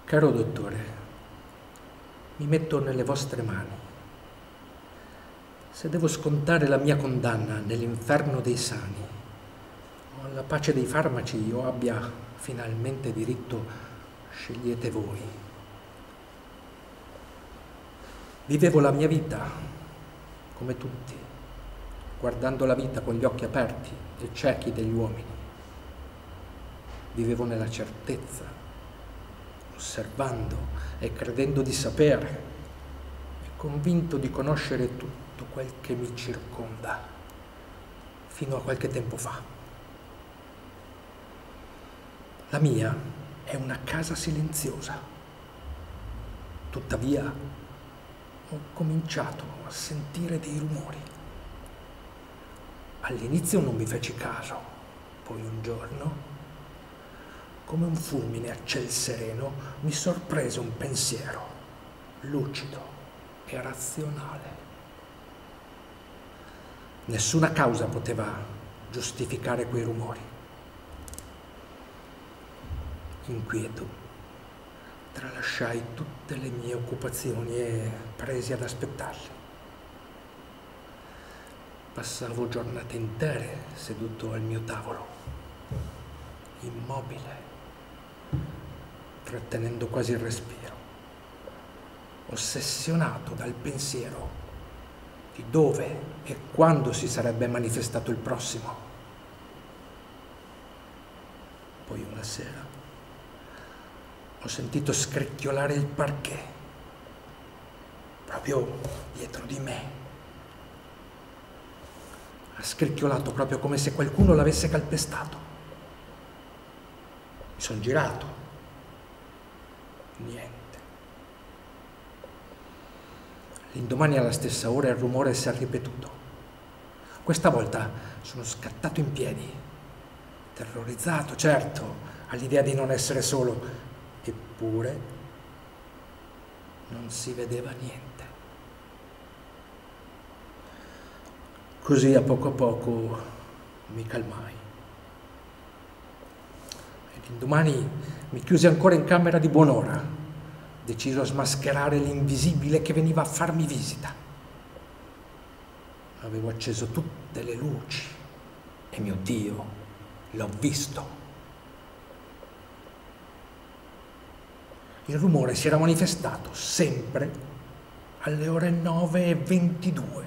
Caro dottore, mi metto nelle vostre mani. Se devo scontare la mia condanna nell'inferno dei sani, o alla pace dei farmaci io abbia finalmente diritto, scegliete voi. Vivevo la mia vita, come tutti, guardando la vita con gli occhi aperti e ciechi degli uomini. Vivevo nella certezza, osservando e credendo di sapere, e convinto di conoscere tutto quel che mi circonda, fino a qualche tempo fa. La mia è una casa silenziosa. Tuttavia, ho cominciato a sentire dei rumori. All'inizio non mi feci caso, poi un giorno, come un fulmine a ciel sereno, mi sorprese un pensiero, lucido e razionale. Nessuna causa poteva giustificare quei rumori. Inquieto, tralasciai tutte le mie occupazioni e presi ad aspettarli. Passavo giornate intere seduto al mio tavolo, immobile, trattenendo quasi il respiro, ossessionato dal pensiero di dove e quando si sarebbe manifestato il prossimo. Poi una sera ho sentito scricchiolare il parquet, proprio dietro di me. Ha scricchiolato proprio come se qualcuno l'avesse calpestato. Mi sono girato. Niente. L'indomani alla stessa ora il rumore si è ripetuto. Questa volta sono scattato in piedi, terrorizzato, certo, all'idea di non essere solo, eppure non si vedeva niente. Così a poco mi calmai. E l'indomani mi chiusi ancora in camera di buon'ora, deciso a smascherare l'invisibile che veniva a farmi visita. Avevo acceso tutte le luci e, mio Dio, l'ho visto. Il rumore si era manifestato sempre alle ore 9:22.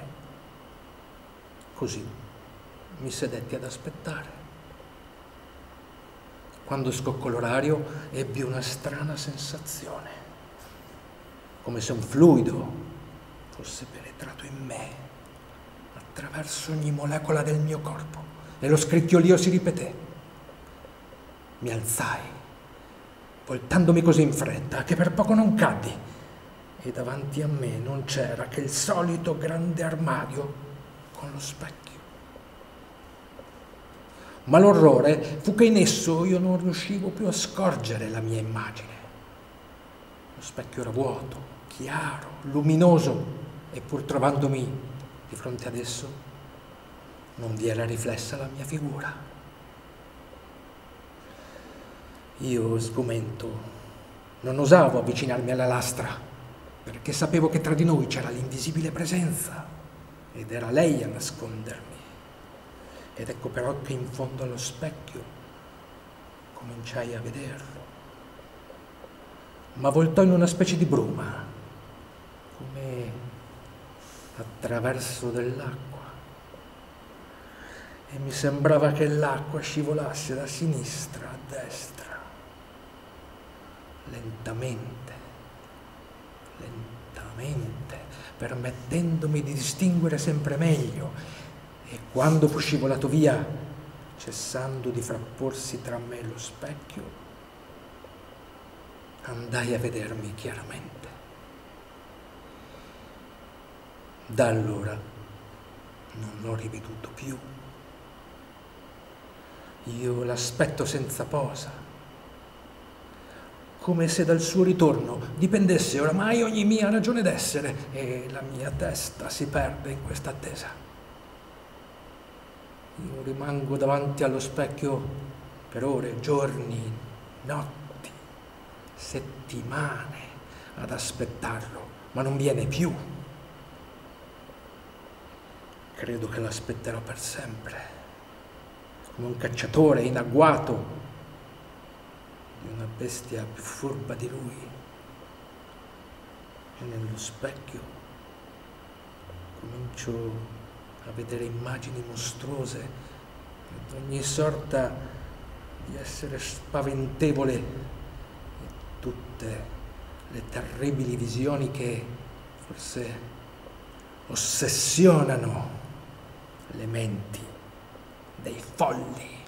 Così mi sedetti ad aspettare. Quando scoccò l'orario ebbi una strana sensazione, come se un fluido fosse penetrato in me attraverso ogni molecola del mio corpo, e lo scricchiolio si ripeté. Mi alzai, voltandomi così in fretta che per poco non caddi, e davanti a me non c'era che il solito grande armadio con lo specchio. Ma l'orrore fu che in esso io non riuscivo più a scorgere la mia immagine. Lo specchio era vuoto, chiaro, luminoso, e pur trovandomi di fronte ad esso, non vi era riflessa la mia figura. Io, sgomento, non osavo avvicinarmi alla lastra, perché sapevo che tra di noi c'era l'invisibile presenza, ed era lei a nascondermi. Ed ecco però che in fondo allo specchio cominciai a vederlo, ma voltò in una specie di bruma, come attraverso dell'acqua, e mi sembrava che l'acqua scivolasse da sinistra a destra, lentamente, lentamente, permettendomi di distinguere sempre meglio. E quando fu scivolato via, cessando di frapporsi tra me e lo specchio, andai a vedermi chiaramente. Da allora non l'ho riveduto più. Io l'aspetto senza posa, come se dal suo ritorno dipendesse oramai ogni mia ragione d'essere, e la mia testa si perde in questa attesa. Io rimango davanti allo specchio per ore, giorni, notti, settimane ad aspettarlo, ma non viene più. Credo che l'aspetterò per sempre, come un cacciatore in agguato di una bestia più furba di lui. E nello specchio comincio a vedere immagini mostruose ed ogni sorta di essere spaventevole e tutte le terribili visioni che forse ossessionano le menti dei folli.